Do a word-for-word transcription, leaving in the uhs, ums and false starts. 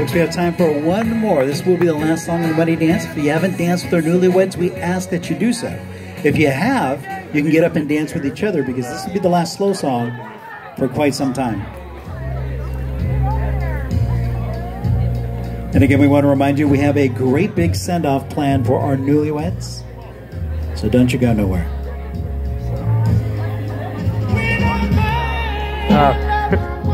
Folks, we have time for one more. This will be the last song in the Money Dance. If you haven't danced with our newlyweds, we ask that you do so. If you have, you can get up and dance with each other because this will be the last slow song for quite some time. And again, we want to remind you we have a great big send-off planned for our newlyweds. So don't you go nowhere. Uh.